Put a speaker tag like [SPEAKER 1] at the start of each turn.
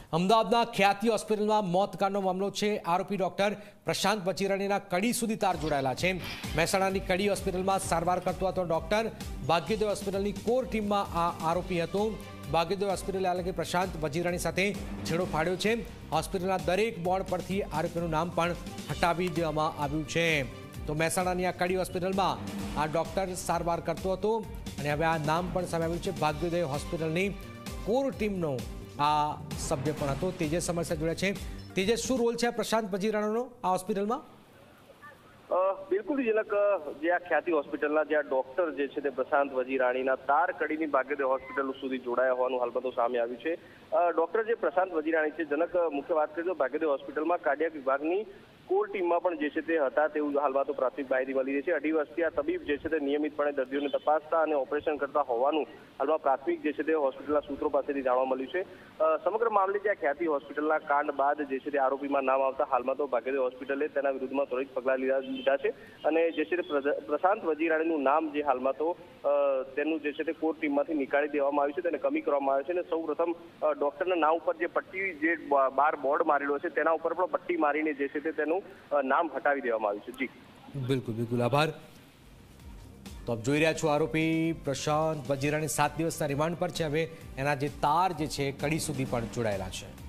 [SPEAKER 1] અમદાવાદના ખ્યાતિ હોસ્પિટલમાં મોતકાંડનો મામલો છે। આરોપી ડોક્ટર પ્રશાંત વજીરાણીના કડી સુધી તાર જોડાયેલા છે। મહેસાણાની કડી હોસ્પિટલમાં સારવાર કરતો હતો ડોક્ટર ભાગ્યોદય હોસ્પિટલની કોર ટીમમાં આ આરોપી હતો। ભાગ્યોદય હોસ્પિટલે આ પ્રશાંત વજીરાણી સાથે છેડો ફાડ્યો છે। હોસ્પિટલના દરેક બોર્ડ પરથી આરોપીનું નામ પણ હટાવી દેવામાં આવ્યું છે। તો મહેસાણાની આ કડી હોસ્પિટલમાં આ ડોક્ટર સારવાર કરતો હતો અને હવે આ નામ પણ સામે આવ્યું છે। ભાગ્યોદય હોસ્પિટલની કોર ટીમનો આ સભ્ય પણ હતો। તેજસ અમારી સાથે જોડ્યા છે। તેજસ, શું રોલ છે પ્રશાંત વજીરાણીનો આ હોસ્પિટલમાં?
[SPEAKER 2] બિલકુલ તિલક, જે આ ખ્યાતિ હોસ્પિટલના જે આ ડોક્ટર જે છે તે પ્રશાંત વજીરાણીના તાર કડીની ભાગ્યોદય હોસ્પિટલ સુધી જોડાયા હોવાનું હાલમાં તો સામે આવ્યું છે। ડોક્ટર જે પ્રશાંત વજીરાણી છે, જનક મુખ્ય વાત કરીએ તો ભાગ્યોદય હોસ્પિટલમાં કાર્ડિયાક વિભાગની કોર ટીમમાં પણ જે છે તે હતા તેવું હાલમાં તો પ્રાથમિક માહિતી મળી રહી છે। 2.5 વર્ષથી આ તબીબ જે છે તે નિયમિતપણે દર્દીઓને તપાસતા અને ઓપરેશન કરતા હોવાનું હાલમાં પ્રાથમિક જે છે તે હોસ્પિટલના સૂત્રો પાસેથી જાણવા મળ્યું છે। સમગ્ર મામલે જે આ ખ્યાતિ હોસ્પિટલના કાંડ બાદ જે છે તે આરોપીમાં નામ આવતા હાલમાં તો ભાગ્યોદય હોસ્પિટલે તેના વિરુદ્ધમાં ત્વરિત પગલાં લીધા છે અને જે છે તે પ્રશાંત વજીરાણીનું નામ જે હાલમાં તો તેનું જે છે તે કોર ટીમમાંથી નીકાળી દેવામાં આવ્યું છે, તેને કમી કરવામાં આવ્યું છે અને સૌ પ્રથમ ડોક્ટરના નામ ઉપર જે પટ્ટી જે બાર બોર્ડ મારેલો છે તેના ઉપર પણ પટ્ટી મારીને જે છે તે તેનું નામ હટાવી દેવામાં આવ્યું છે। જી
[SPEAKER 1] બિલકુલ બિલકુલ, આભાર। તો આપ જોઈ રહ્યા છો, આરોપી પ્રશાંત વજીરાણી 7 દિવસના રિમાન્ડ પર છે। હવે એના જે તાર જે છે કડી સુધી પણ જોડાયેલા છે।